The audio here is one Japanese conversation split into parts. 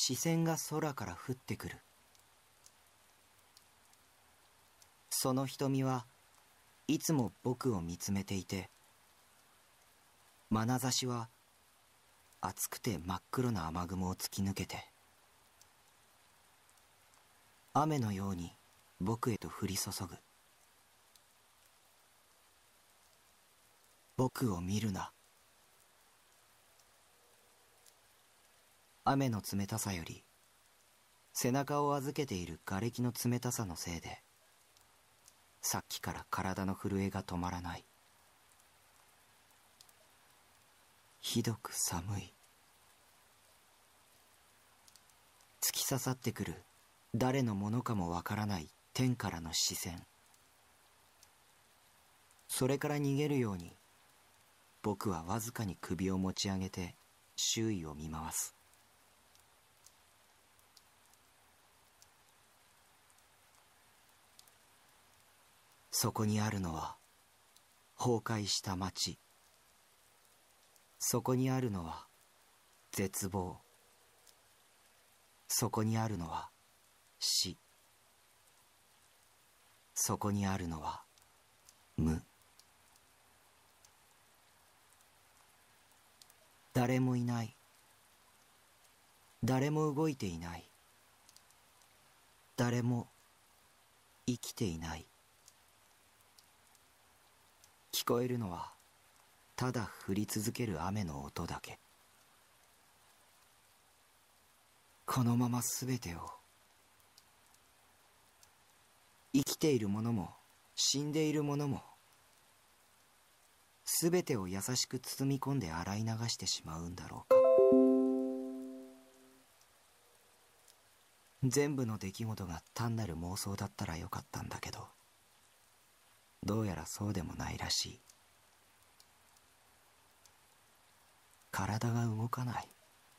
視線が空から降ってくる。その瞳はいつも僕を見つめていて、眼差しは熱くて真っ黒な雨雲を突き抜けて、雨のように僕へと降り注ぐ。僕を見るな。雨の冷たさより背中を預けている瓦礫の冷たさのせいで、さっきから体の震えが止まらない。ひどく寒い。突き刺さってくる誰のものかもわからない天からの視線。それから逃げるように僕はわずかに首を持ち上げて周囲を見回す。そこにあるのは崩壊した街。そこにあるのは絶望。そこにあるのは死。そこにあるのは無。誰もいない。誰も動いていない。誰も生きていない。聞こえるのはただ降り続ける雨の音だけ。このまま全てを、生きているものも死んでいるものも、全てを優しく包み込んで洗い流してしまうんだろうか。全部の出来事が単なる妄想だったらよかったんだけど、どうやらそうでもないらしい。体が動かない。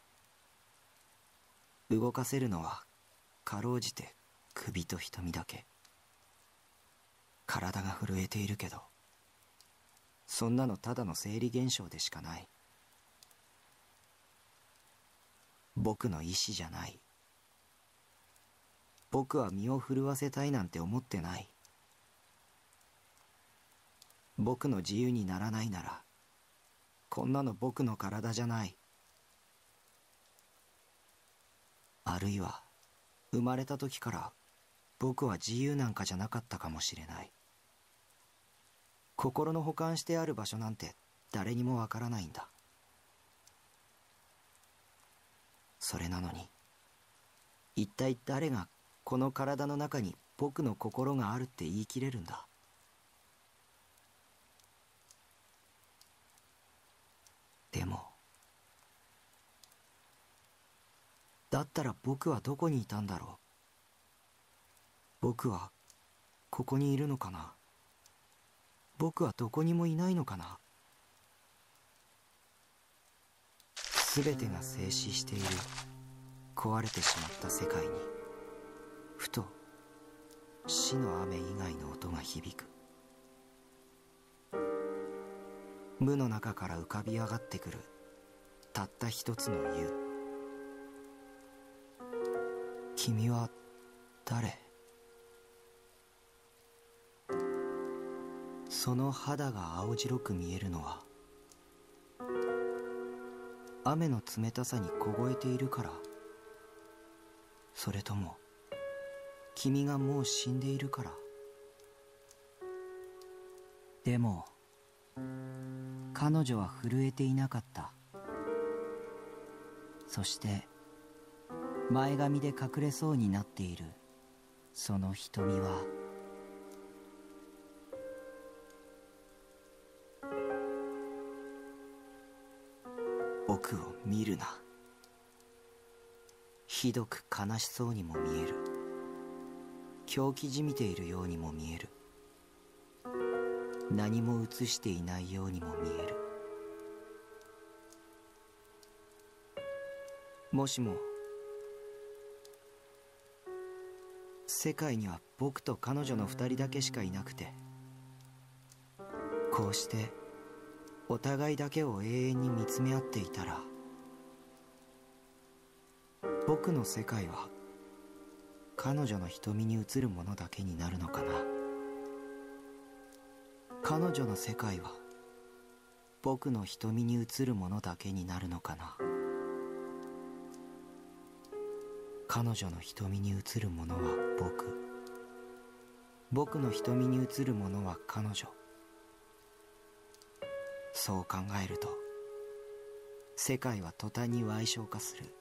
動かせるのはかろうじて首と瞳だけ。体が震えているけど、そんなのただの生理現象でしかない。僕の意志じゃない。僕は身を震わせたいなんて思ってない。僕の自由にならないなら、こんなの僕の体じゃない。あるいは生まれた時から僕は自由なんかじゃなかったかもしれない。心の保管してある場所なんて誰にもわからないんだ。それなのに、一体誰がこの体の中に僕の心があるって言い切れるんだ。でも、だったら僕はどこにいたんだろう。僕はここにいるのかな。僕はどこにもいないのかな。すべてが静止している壊れてしまった世界に、ふと死の雨以外の音が響く。無の中から浮かび上がってくるたった一つの湯。君は誰？その肌が青白く見えるのは雨の冷たさに凍えているから、それとも君がもう死んでいるから。でも彼女は震えていなかった。そして前髪で隠れそうになっているその瞳は、僕を見るな。ひどく悲しそうにも見える。狂気じみているようにも見える。何も映していないようにも見える。もしも世界には僕と彼女の二人だけしかいなくて、こうしてお互いだけを永遠に見つめ合っていたら、 僕の世界は彼女の瞳に映るものだけになるのかな。彼女の世界は僕の瞳に映るものだけになるのかな。彼女の瞳に映るものは僕の瞳に映るものは彼女。そう考えると世界は途端に矮小化する。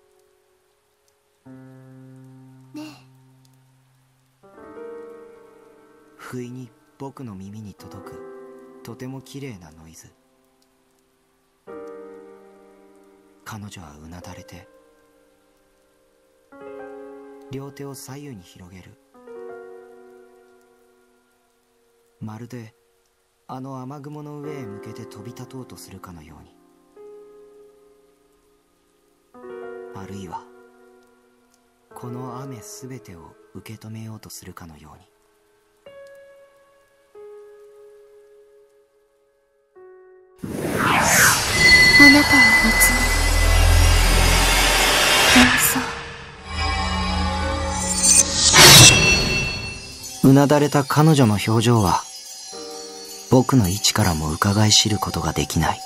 ねえ。 不意に僕の耳に届くとても綺麗なノイズ。彼女はうなだれて両手を左右に広げる。まるであの雨雲の上へ向けて飛び立とうとするかのように、あるいはこの雨すべてを受け止めようとするかのように。 あなたを見つめそううなだれた彼女の表情は僕の位置からも伺い知ることができない。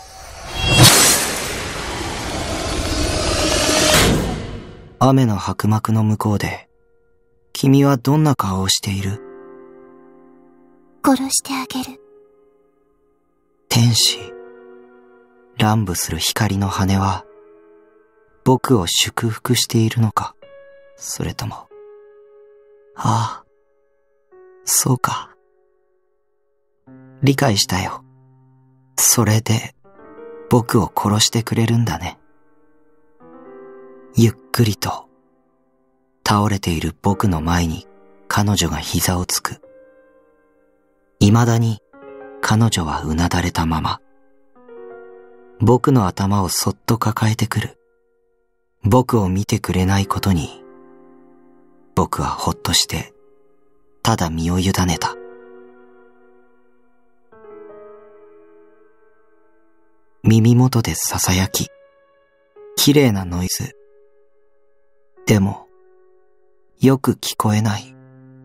雨の薄幕の向こうで君はどんな顔をしている？ 殺してあげる。 天使、乱舞する光の羽は僕を祝福しているのか、それとも、ああ、そうか。理解したよ。それで僕を殺してくれるんだね。ゆっくりと倒れている僕の前に彼女が膝をつく。未だに彼女はうなだれたまま。僕の頭をそっと抱えてくる。僕を見てくれないことに僕はほっとしてただ身を委ねた。耳元でささやき、綺麗なノイズ。でもよく聞こえない。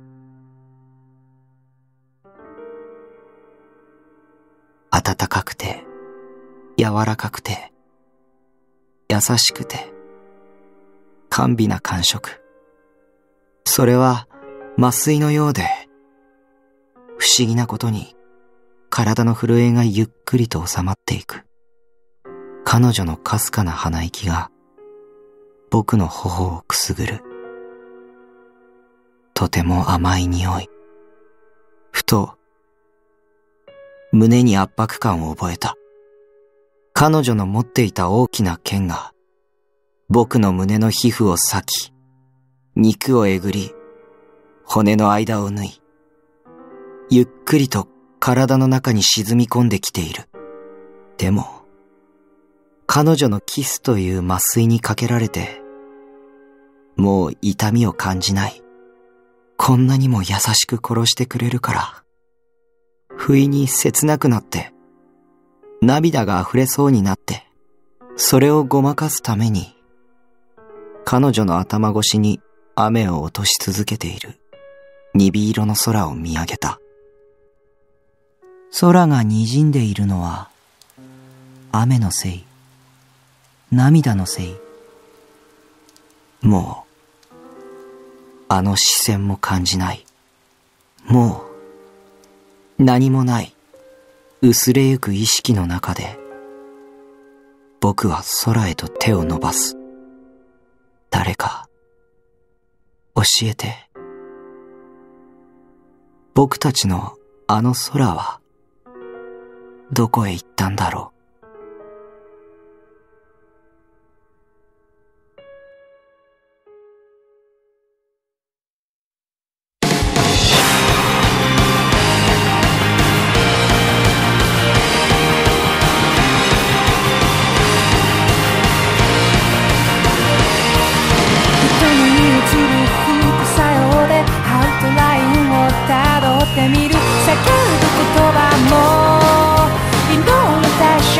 暖かくて柔らかくて優しくて甘美な感触。それは麻酔のようで、不思議なことに体の震えがゆっくりと収まっていく。彼女のかすかな鼻息が僕の頬をくすぐる。とても甘い匂い。ふと胸に圧迫感を覚えた。彼女の持っていた大きな剣が僕の胸の皮膚を裂き、肉をえぐり、骨の間を縫い、ゆっくりと体の中に沈み込んできている。でも彼女のキスという麻酔にかけられてもう痛みを感じない。こんなにも優しく殺してくれるから、不意に切なくなって涙が溢れそうになって、それをごまかすために彼女の頭越しに雨を落とし続けている鈍色の空を見上げた。空が滲んでいるのは雨のせい、涙のせい。もうあの視線も感じない。もう何もない。薄れゆく意識の中で僕は空へと手を伸ばす。誰か教えて。僕たちのあの空はどこへ行ったんだろう。 見る叫ぶ言葉も祈る対象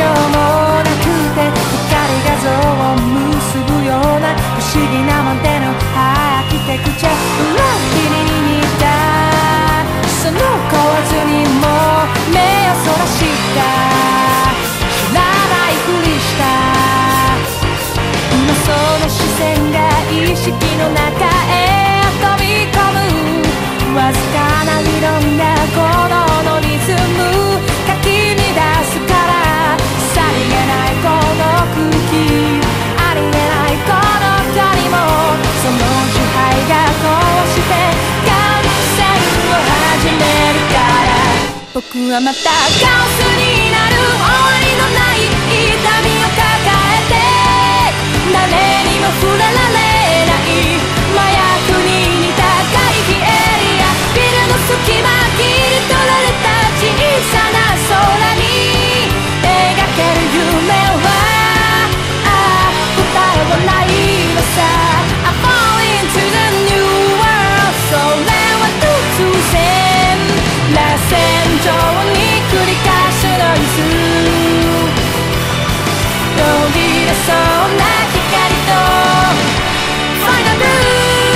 はまたカオスになる、終わりのない痛みを抱えて、誰にも触れられない麻薬に似た回避エリア、ビルの隙間切り取られた小さな空に描ける夢は答えはないのさ。 I fall into the new world、 それは突然螺旋状に繰り返すノイズ、途切れそうな光とファイナルブルー。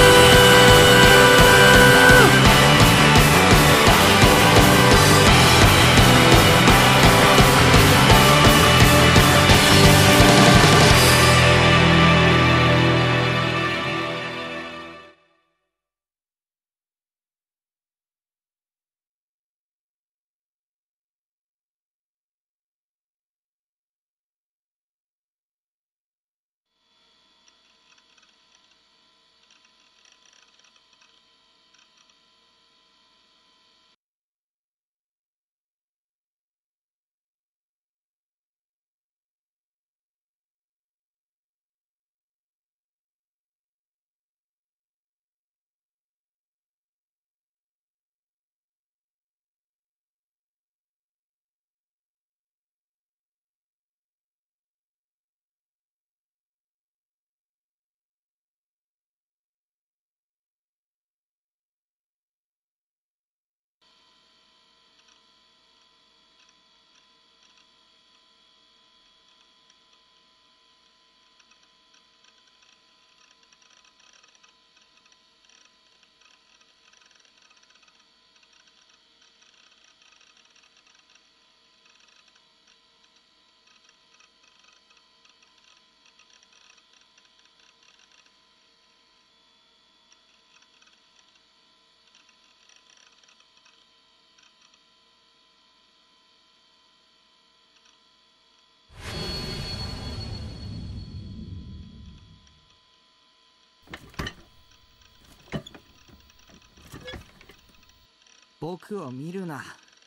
僕を見るな。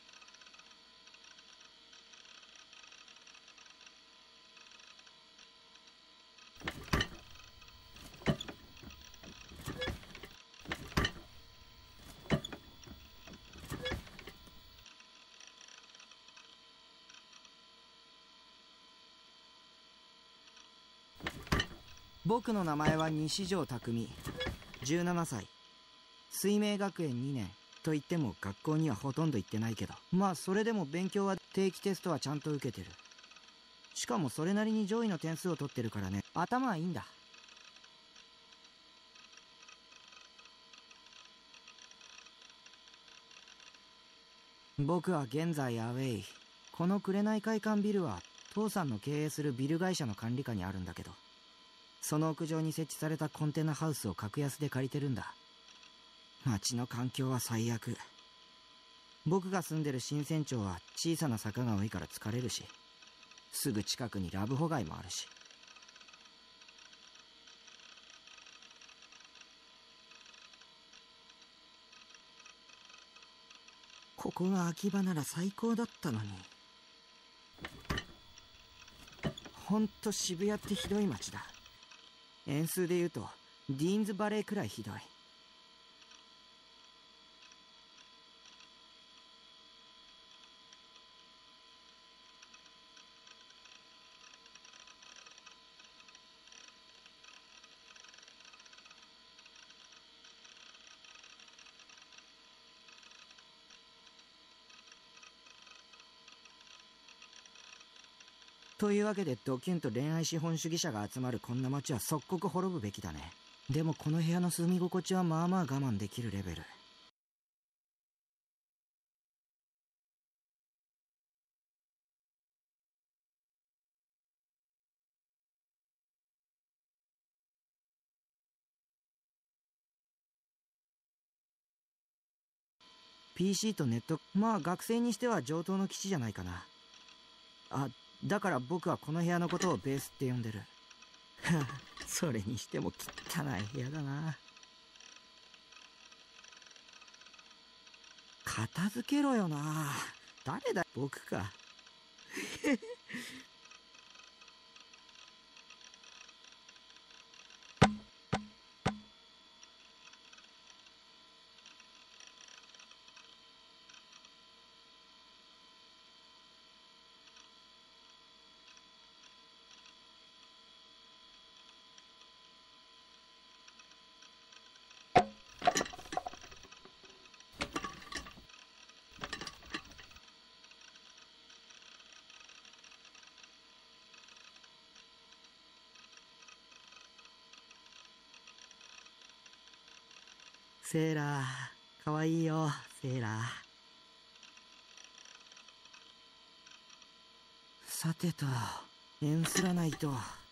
僕の名前は西條匠、17歳、水明学園2年と言っても学校にはほとんど行ってないけど、まあそれでも勉強は定期テストはちゃんと受けてる。しかもそれなりに上位の点数を取ってるからね、頭はいいんだ。僕は現在アウェイ。この紅会館ビルは父さんの経営するビル会社の管理下にあるんだけど、その屋上に設置されたコンテナハウスを格安で借りてるんだ。街の環境は最悪。僕が住んでる新船町は小さな坂が多いから疲れるし、すぐ近くにラブホ街もあるし。ここが秋葉なら最高だったのに。ほんと渋谷ってひどい街だ。円数で言うとディーンズバレーくらいひどい。というわけでドキュンと恋愛資本主義者が集まるこんな街は即刻滅ぶべきだね。でもこの部屋の住み心地はまあまあ我慢できるレベル。PC とネット、まあ学生にしては上等の基地じゃないかな。あ、だから僕はこの部屋のことをベースって呼んでる。それにしても汚い部屋だな。片付けろよな。 誰だ、僕か。セーラー、かわいいよ、セーラー。さてと、縁すらないと。